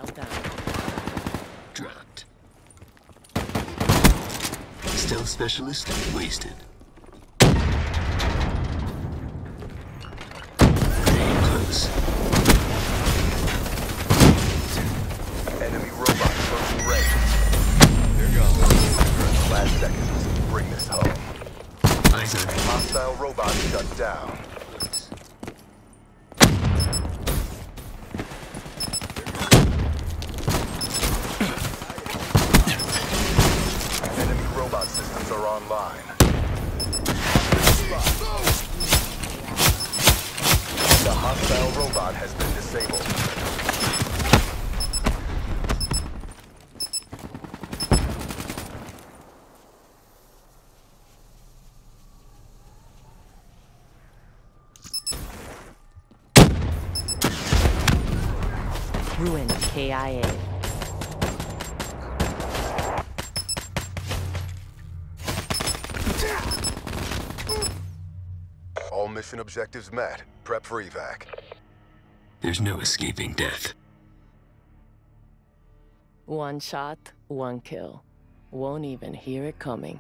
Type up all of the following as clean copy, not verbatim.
down. Dropped. Stealth specialist wasted. Staying close. Enemy robot closing range. They're gone. Last seconds. Bring this home. Eyes on me. Hostile robot shut down. Enemy robot systems are online. The hostile robot has been disabled. Ruin KIA. All mission objectives met. Prep for evac. There's no escaping death. One shot, one kill. Won't even hear it coming.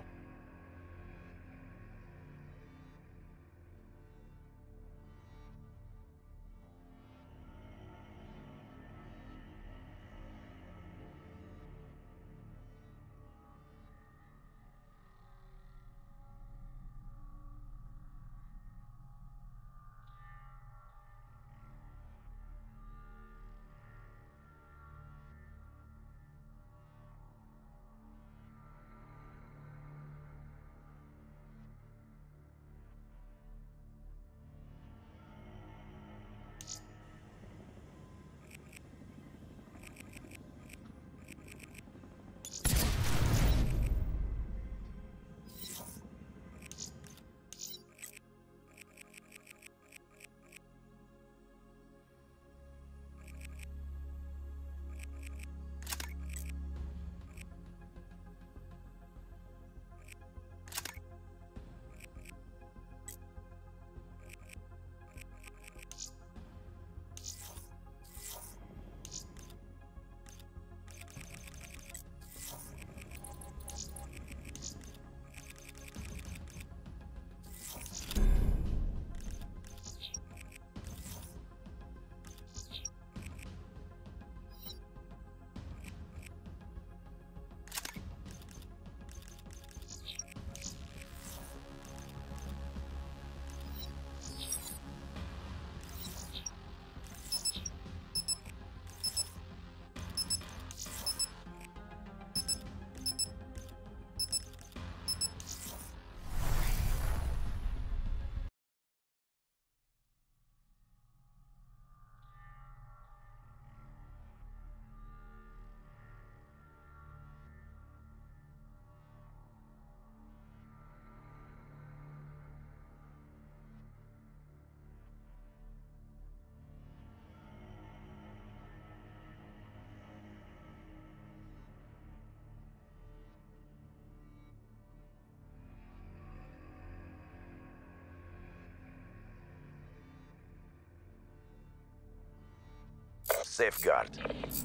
Safeguard.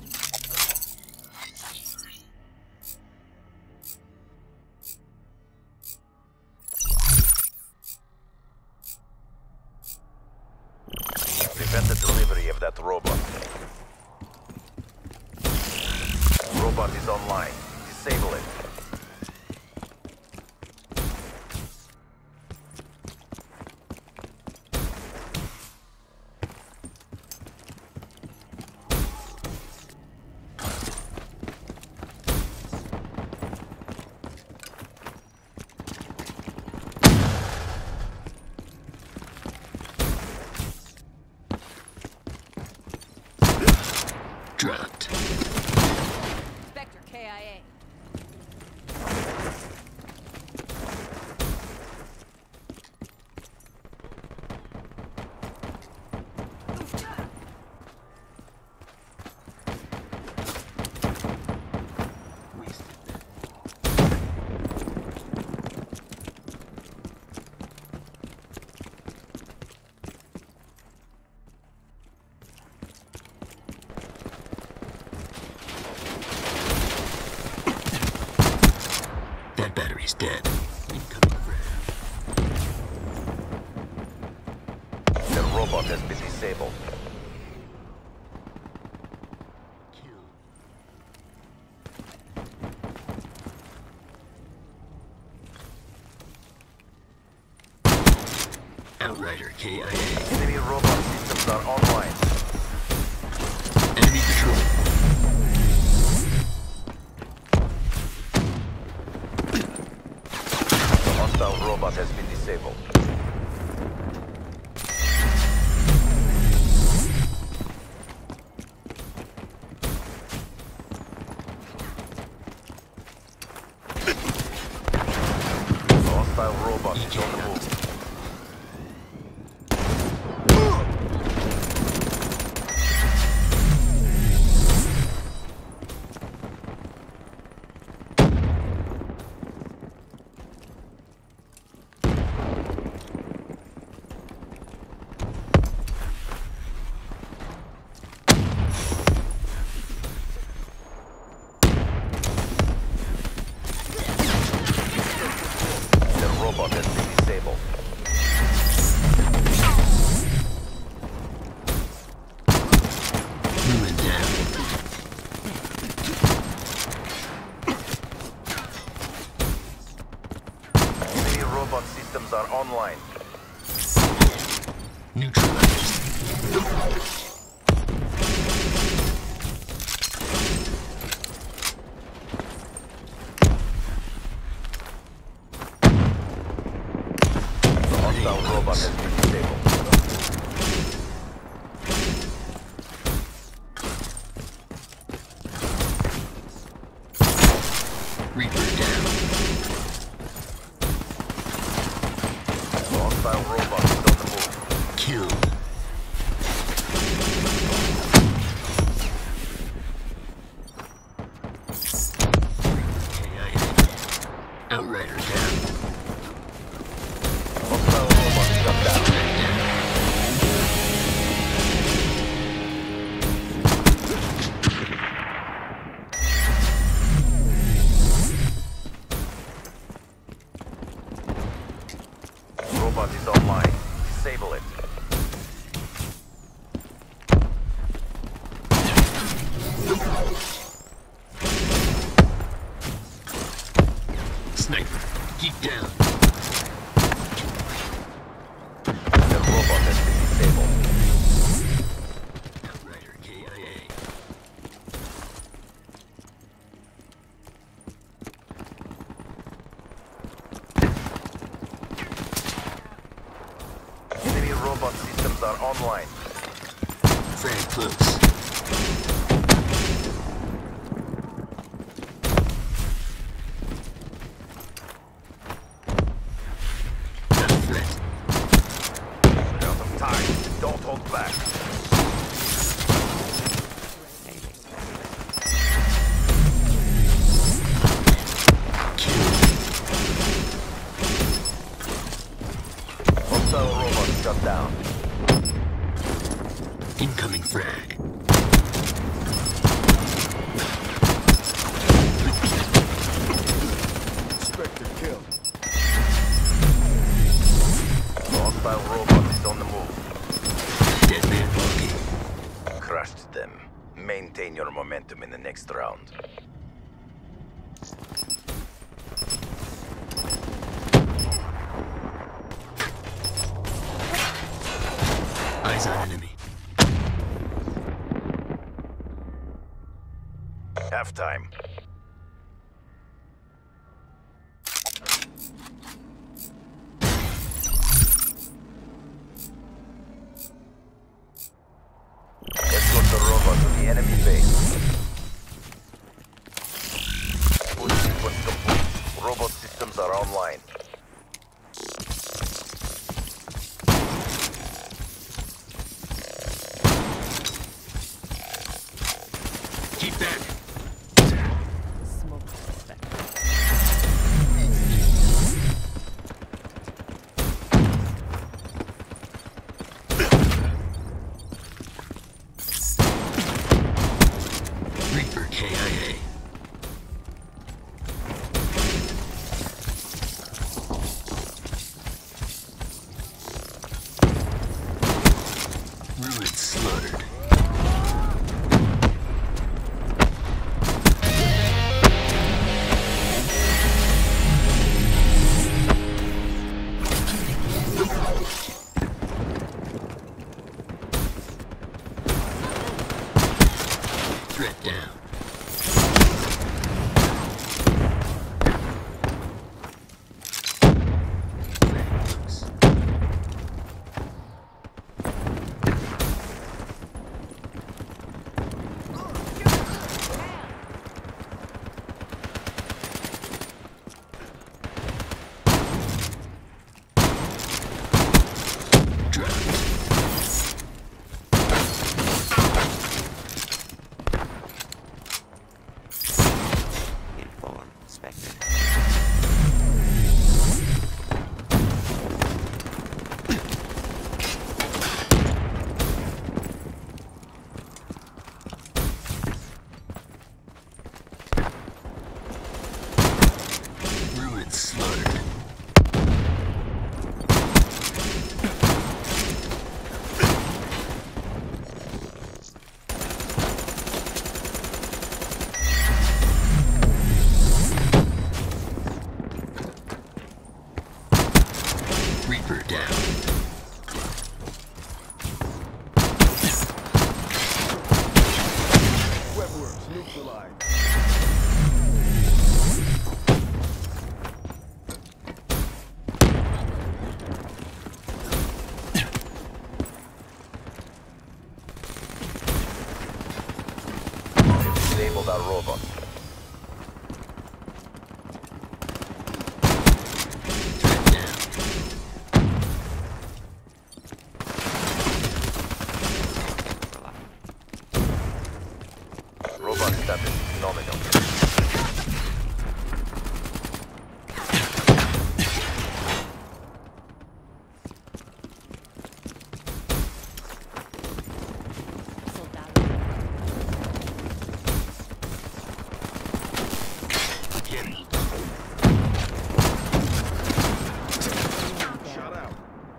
Prevent the delivery of that robot. Robot is online. Disable it. Dropped. Spectre KIA. That battery's dead. Incoming frag. The robot has been disabled. Kill. Outrider KIA. Enemy robot systems are online. Enemy patrol. The hostile robot has been disabled. The hostile robot is on the move. The robot has been disabled. Ruin down. Enemy robot systems are online. Neutralized. The hostile robot has been disabled. Reaper down. The hostile robot is on the move. Killed. KIA. Outrider down. Hostile robot shut down. Robot is online. Disable it. Sniper. Keep down. The robot has been disabled. Outrider KIA. Enemy robot systems are online. Frag close. Not a threat. Out of time. Don't hold back. Kill. Hostile robot shut down. Incoming frag. Spectre kill. The hostile robot is on the move. Dead man walking. Crushed them. Maintain your momentum in the next round. Eyes on enemy. Halftime. Escort the robot to the enemy base. Full sequence complete. Robot systems are online. Keep back. Smoke suspect. Reaper KIA. Threat down. Inform Spectre. Ruin slaughtered. Reaper down. Webworks neutralized. Disabled our robot. Threat down. Robot status nominal. Get it. Shut out.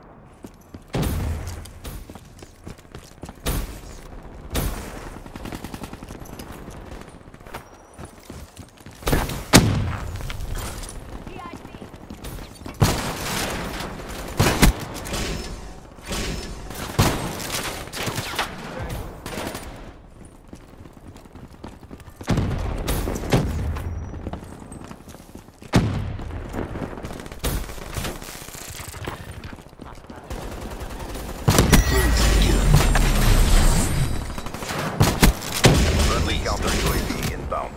Friendly counter UAV inbound.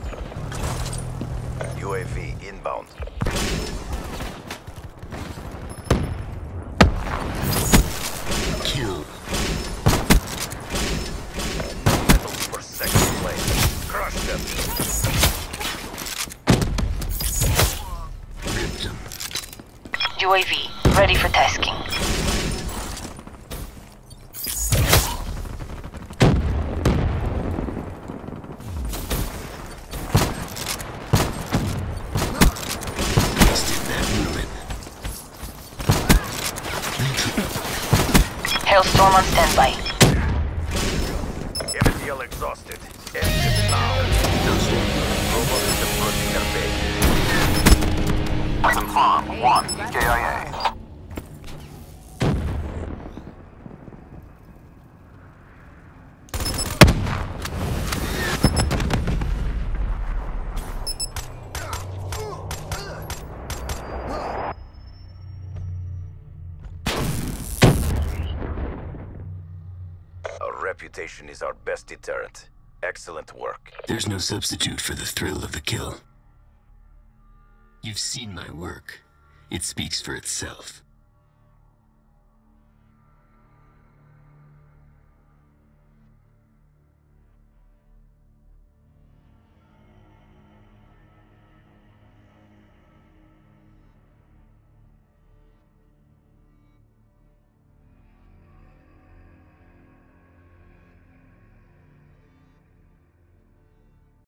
UAV inbound. Kill. No medals for second place. Crush them. Ripped him. UAV, ready for tasking. Wasted that ruin. Hailstorm on standby. MTL exhausted. Engine now. Robot is approaching their base. Confirm. 1 KIA. Our reputation is our best deterrent. Excellent work. There's no substitute for the thrill of the kill. You've seen my work. It speaks for itself.